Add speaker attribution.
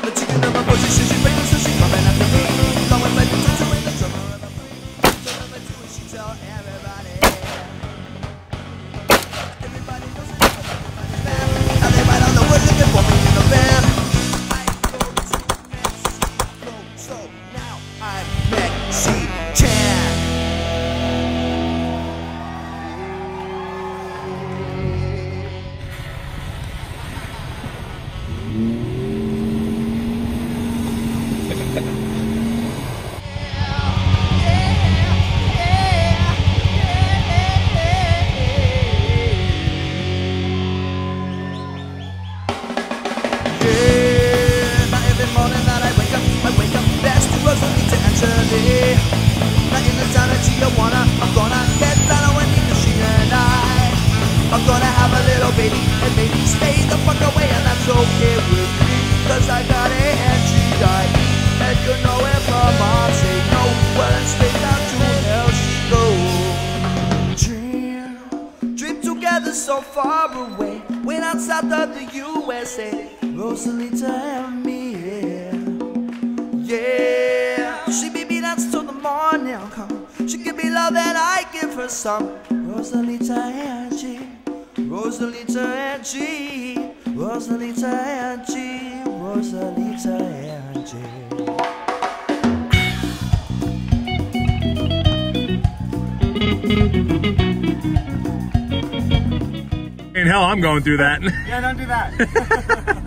Speaker 1: the chicken of my position, she's pregnant, so she's coming after me. Long and like the tutu in the summer of the free. So let me do it, she tell everybody. Everybody knows it, everybody's bad. Now they write on the word looking for me in the van. I go to Mexico, so now I'm Mexican. Now in the town of Tijuana, I'm gonna get down on one knee, she and I'm gonna have a little baby, and maybe stay the fuck away, and that's okay with me, cause I got a GI, and you know if my mom say no, well then stay down to hell she go. Dream together so far away, way down south of the USA, Rosalita and me, yeah. She be me dance till the morning come. She give me love and I give her some. Rosalita Angie, Rosalita Angie, Rosalita Angie, Rosalita Angie.
Speaker 2: In hell, I'm going through that.
Speaker 3: Yeah, don't do that.